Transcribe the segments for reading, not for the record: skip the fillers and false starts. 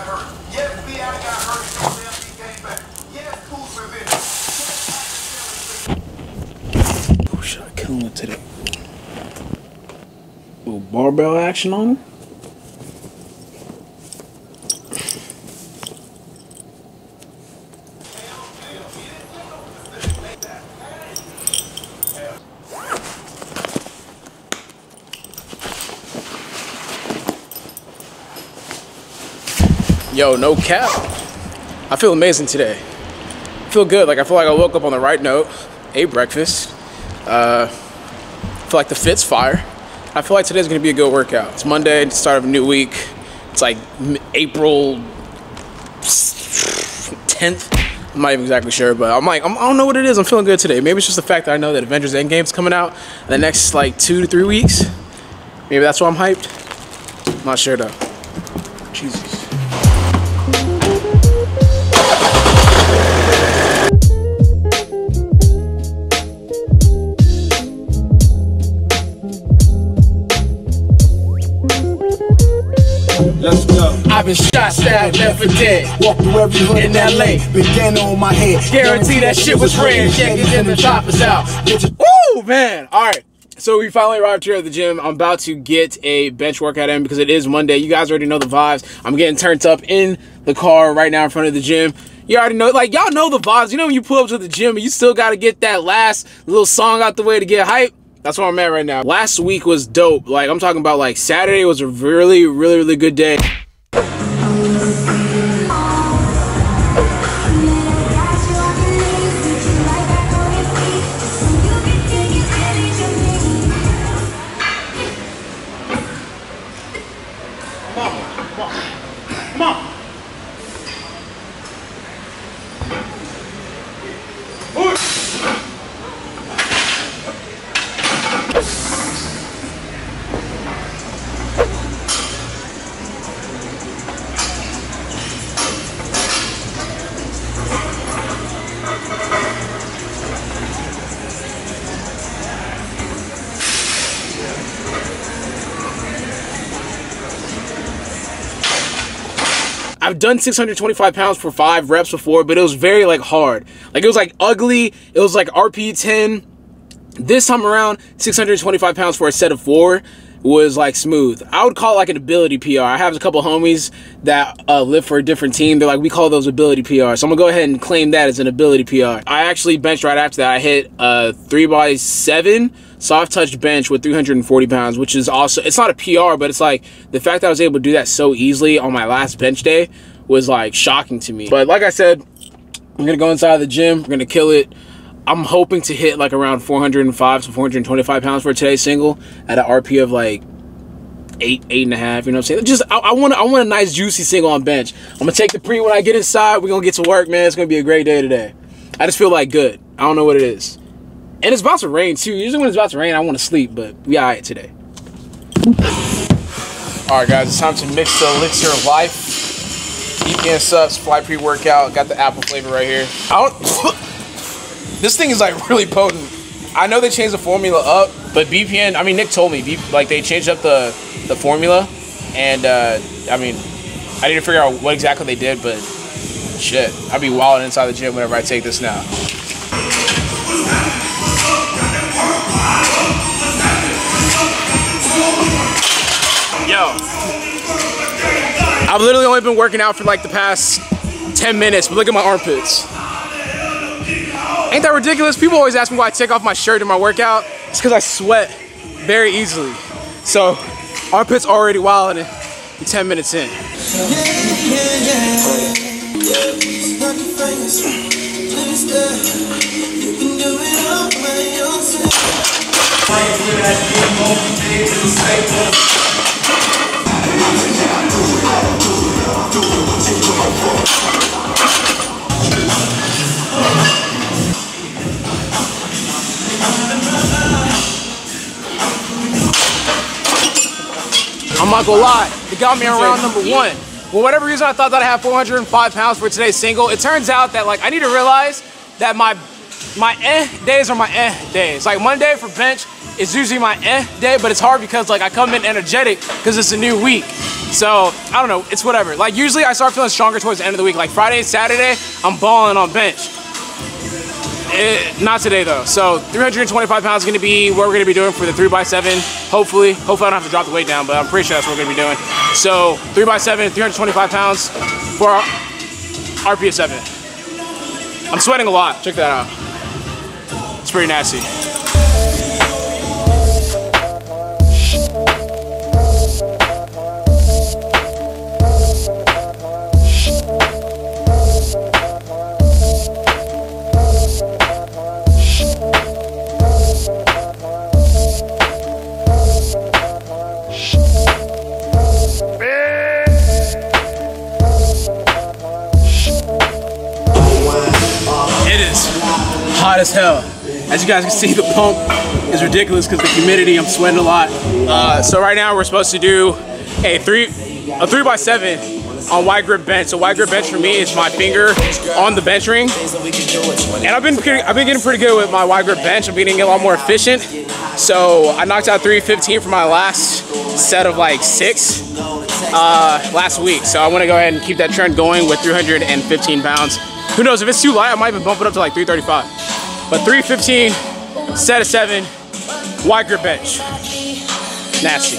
hurt. Yes, B.I. got hurt and he came back. Yes, Kuzma been. Oh, should I kill him today? Little barbell action on him? Yo, no cap. I feel amazing today. I feel good. Like, I feel like I woke up on the right note, ate breakfast. I feel like the fit's fire. I feel like today's gonna be a good workout. It's Monday, start of a new week. It's like April 10th. I'm not even exactly sure, but I'm like, I don't know what it is. I'm feeling good today. Maybe it's just the fact that I know that Avengers Endgame's coming out in the next like 2 to 3 weeks. Maybe that's why I'm hyped. I'm not sure though. Jesus. Let's go. I've been shot, stabbed, left for dead. Walk through every hood in LA. Bandana on my head. Guarantee that shit was red. Check it in the choppers out. Woo, man. All right. So we finally arrived here at the gym. I'm about to get a bench workout in because it is Monday. You guys already know the vibes. I'm getting turned up in the car right now in front of the gym. You already know, like, y'all know the vibes. You know when you pull up to the gym and you still got to get that last little song out the way to get hype? That's where I'm at right now. Last week was dope. Like, I'm talking about, like, Saturday was a really, really, really good day. Come on. I've done 625 pounds for 5 reps before, but it was very like hard. Like it was like ugly. It was like RP 10. This time around, 625 pounds for a set of 4 was like smooth. I would call it like an ability PR. I have a couple homies that live for a different team. They're like, we call those ability PR. So I'm gonna go ahead and claim that as an ability PR. I actually benched right after that. I hit 3x7 soft touch bench with 340 pounds, which is also, it's not a PR, but it's like the fact that I was able to do that so easily on my last bench day was like shocking to me. But like I said, I'm gonna go inside the gym. We're gonna kill it. I'm hoping to hit like around 405 to 425 pounds for today's single at an RP of like 8.5. You know what I'm saying? Just I want a nice juicy single on bench. I'm gonna take the pre when I get inside. We're gonna get to work, man. It's gonna be a great day today. I just feel like good. I don't know what it is. And it's about to rain too. Usually when it's about to rain, I want to sleep, but we all right today. All right, guys, it's time to mix the elixir of life. EPN subs, fly pre-workout. Got the apple flavor right here. This thing is like really potent. I know they changed the formula up, but BPN, I mean, Nick told me, like they changed up the formula. And I mean, I need to figure out what exactly they did, but shit, I'd be wilding inside the gym whenever I take this now. Yo, I've literally only been working out for like the past 10 minutes, but look at my armpits. Ain't that ridiculous? People always ask me why I take off my shirt in my workout. It's because I sweat very easily. So, armpits already wild in 10 minutes in. I'm not gonna lie, it got me on round number 1. For whatever reason, I thought that I had 405 pounds for today's single. It turns out that like I need to realize that my days are my days. Like Monday for bench is usually my day, but it's hard because like I come in energetic because it's a new week. So I don't know, it's whatever. Like usually I start feeling stronger towards the end of the week. Like Friday, Saturday, I'm balling on bench. Not today though. So 325 pounds is gonna be what we're gonna be doing for the 3x7. Hopefully I don't have to drop the weight down, but I'm pretty sure that's what we're gonna be doing. So 3x7, 325 pounds for our RPS 7. I'm sweating a lot, check that out. It's pretty nasty. Hot as hell. As you guys can see, the pump is ridiculous because the humidity, I'm sweating a lot. So right now we're supposed to do a 3x7 on wide grip bench. So wide grip bench for me is my finger on the bench ring. And I've been getting pretty good with my wide grip bench. I'm getting a lot more efficient. So I knocked out 315 for my last set of like 6 last week. So I want to go ahead and keep that trend going with 315 pounds. Who knows, if it's too light, I might even bump it up to like 335. But 315, set of 7, wide grip bench. Nasty.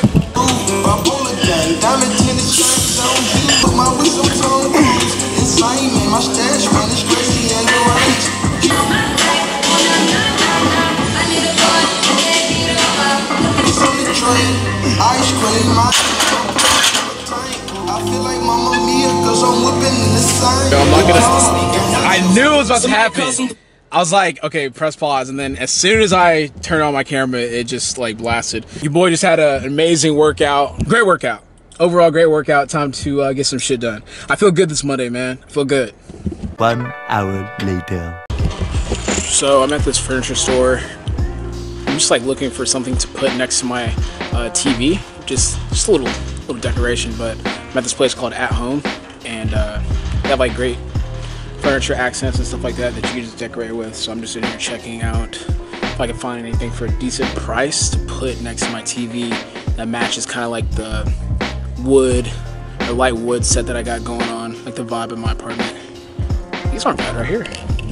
I knew it was about to happen. I was like, okay, press pause, and then as soon as I turned on my camera, it just like blasted. Your boy just had an amazing workout. Great workout. Overall, great workout. Time to get some shit done. I feel good this Monday, man. I feel good. 1 hour later. So I'm at this furniture store. I'm just like looking for something to put next to my TV. Just a little decoration, but I'm at this place called At Home, and they have like great furniture accents and stuff like that that you can just decorate with. So I'm just in here checking out if I can find anything for a decent price to put next to my TV that matches kind of like the wood or light wood set that I got going on, like the vibe in my apartment. These aren't bad right here.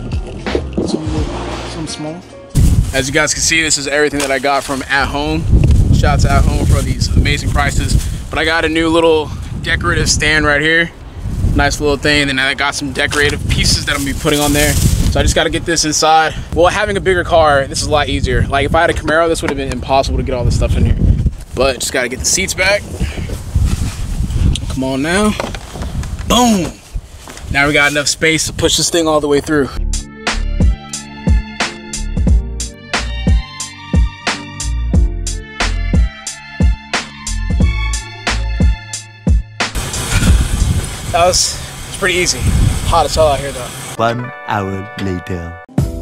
Some small. As you guys can see, this is everything that I got from At Home. Shout out to At Home for these amazing prices. But I got a new little decorative stand right here. Nice little thing. And then I got some decorative pieces that I'm gonna be putting on there. So I just gotta get this inside. Well, having a bigger car, this is a lot easier. Like if I had a Camaro, this would have been impossible to get all this stuff in here. But just gotta get the seats back. Come on now. Boom. Now we got enough space to push this thing all the way through. It's pretty easy. Hot as hell out here though. 1 hour later.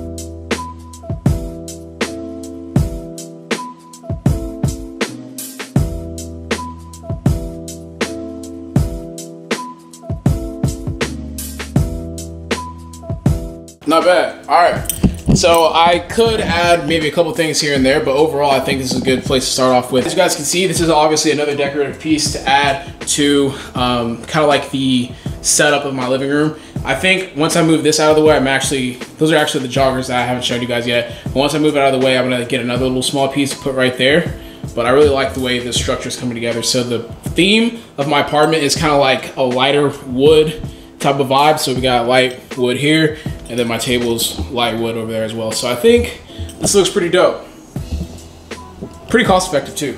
Not bad. All right. So I could add maybe a couple things here and there, but overall I think this is a good place to start off with. As you guys can see, this is obviously another decorative piece to add to kind of like the setup of my living room. I think once I move this out of the way, those are actually the joggers that I haven't showed you guys yet. But once I move it out of the way, I'm gonna get another little small piece to put right there. But I really like the way this structure is coming together. So the theme of my apartment is kind of like a lighter wood type of vibe. So we got light wood here, and then my table's light wood over there as well. So I think this looks pretty dope. Pretty cost effective too.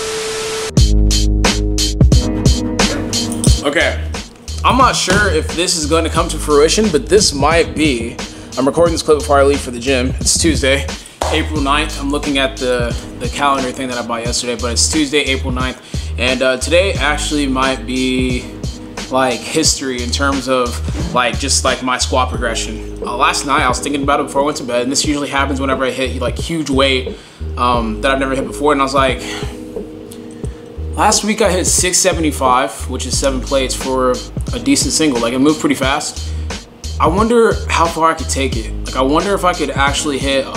Okay, I'm not sure if this is going to come to fruition, but this might be. I'm recording this clip before I leave for the gym. It's Tuesday, April 9th. I'm looking at the calendar thing that I bought yesterday, but it's Tuesday, April 9th. And today actually might be like history in terms of like just like my squat progression. Last night I was thinking about it before I went to bed, and this usually happens whenever I hit like huge weight that I've never hit before, and I was like, last week I hit 675, which is 7 plates for a decent single. Like it moved pretty fast. I wonder how far I could take it. Like I wonder if I could actually hit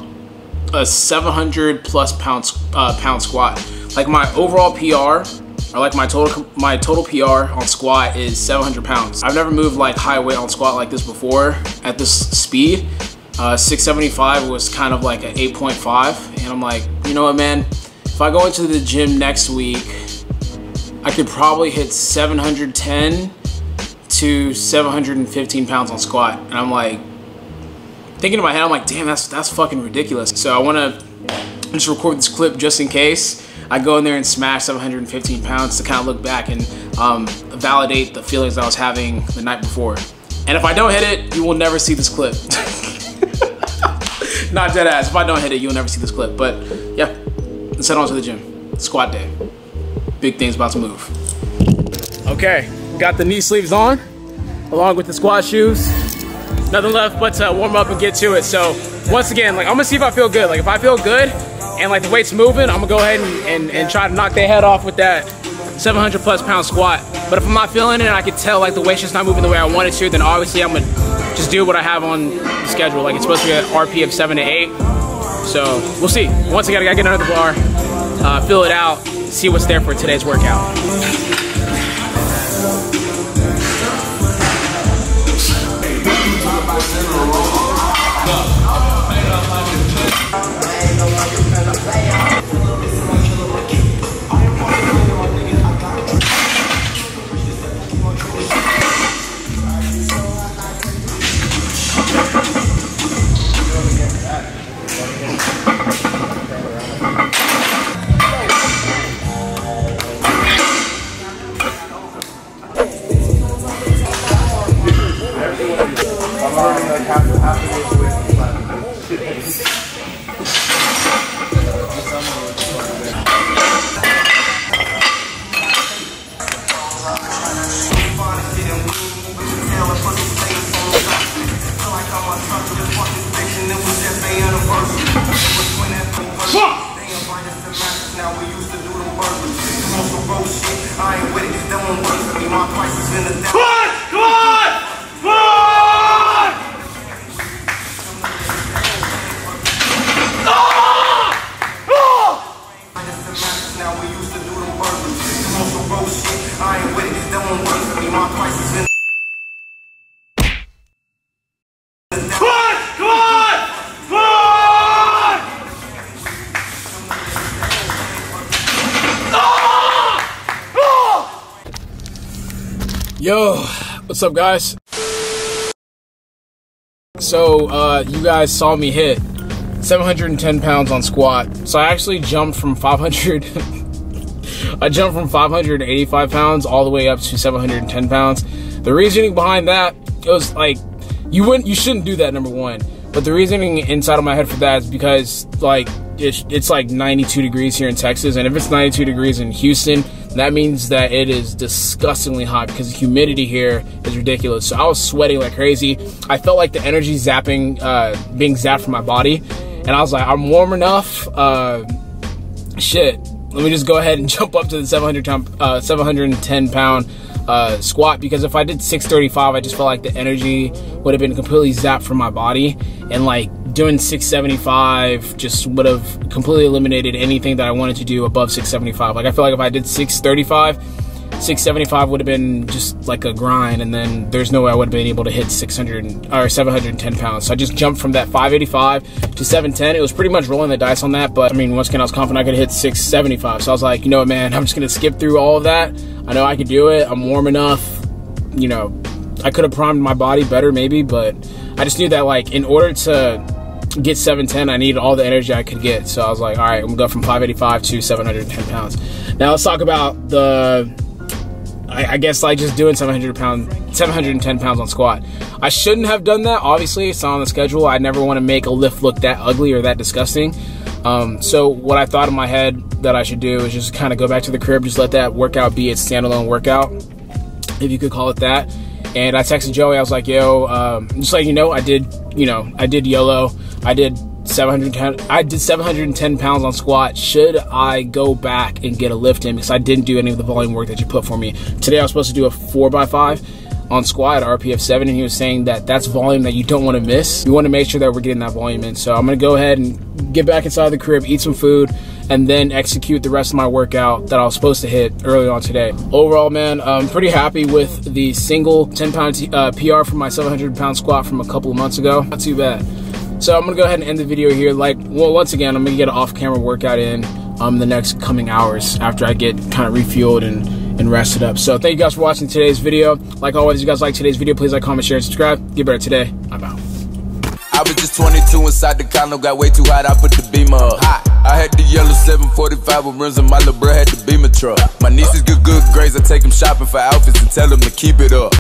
a 700 plus pound squat. Like my overall PR or like my total PR on squat is 700 pounds. I've never moved like high weight on squat like this before at this speed. 675 was kind of like an 8.5, and I'm like, you know what, man, if I go into the gym next week, I could probably hit 710 to 715 pounds on squat. And I'm like, thinking in my head, I'm like, damn, that's fucking ridiculous. So I wanna just record this clip just in case I go in there and smash 715 pounds to kind of look back and validate the feelings I was having the night before. And if I don't hit it, you will never see this clip. Not dead ass. If I don't hit it, you'll never see this clip. But yeah, let's head on to the gym. Squat day. Big things about to move. Okay, got the knee sleeves on, along with the squat shoes. Nothing left but to warm up and get to it. So once again, like, I'm gonna see if I feel good. Like, if I feel good and like the weight's moving, I'm gonna go ahead and try to knock their head off with that 700 plus pound squat. But if I'm not feeling it and I can tell like the weight's just not moving the way I want it to, then obviously I'm gonna just do what I have on the schedule. Like, it's supposed to be an RP of 7 to 8. So we'll see. Once again, I gotta get under the bar, fill it out, see what's there for today's workout. Yo, what's up, guys? So, you guys saw me hit 710 pounds on squat. So I actually jumped from 500, I jumped from 585 pounds all the way up to 710 pounds. The reasoning behind that, it was like, you shouldn't do that, number one. But the reasoning inside of my head for that is because, like, it's like 92 degrees here in Texas, and if it's 92 degrees in Houston, that means that it is disgustingly hot because the humidity here is ridiculous. So I was sweating like crazy. I felt like the energy being zapped from my body, and I was like, I'm warm enough. Shit, let me just go ahead and jump up to the 710 pound squat, because if I did 635, I just felt like the energy would have been completely zapped from my body, and like doing 675 just would have completely eliminated anything that I wanted to do above 675. Like, I feel like if I did 635, 675 would have been just like a grind, and then there's no way I would have been able to hit 600 or 710 pounds. So I just jumped from that 585 to 710. It was pretty much rolling the dice on that, but I mean, once again, I was confident I could hit 675. So I was like, you know what, man, I'm just gonna skip through all of that. I know I could do it. I'm warm enough. You know, I could have primed my body better maybe, but I just knew that, like, in order to get 710, I needed all the energy I could get. So I was like, all right, I'm gonna go from 585 to 710 pounds. Now let's talk about the, I guess, like, just doing 710 pounds on squat. I shouldn't have done that. Obviously, it's not on the schedule. I never want to make a lift look that ugly or that disgusting. So what I thought in my head that I should do is just kind of go back to the crib, just let that workout be its standalone workout, if you could call it that. And I texted Joey. I was like, yo, just like, you know, I did YOLO. I did 710 pounds on squat. Should I go back and get a lift in? Because I didn't do any of the volume work that you put for me. Today I was supposed to do a 4x5 on squat at RP of 7, and he was saying that that's volume that you don't want to miss. You want to make sure that we're getting that volume in. So I'm going to go ahead and get back inside the crib, eat some food, and then execute the rest of my workout that I was supposed to hit early on today. Overall, man, I'm pretty happy with the single 10-pound PR for my 700-pound squat from a couple of months ago. Not too bad. So I'm gonna go ahead and end the video here. Once again, I'm gonna get an off-camera workout in the next coming hours after I get kind of refueled and rested up. So thank you guys for watching today's video. Like always, if you guys like today's video, please like, comment, share, and subscribe. Get better today. I'm out. I was just 22 inside the condo, got way too hot, I put the Beamer up. I had the yellow 745 with rims and my little bro had the Beamer truck. My niece is good grades, I take them shopping for outfits and tell them to keep it up.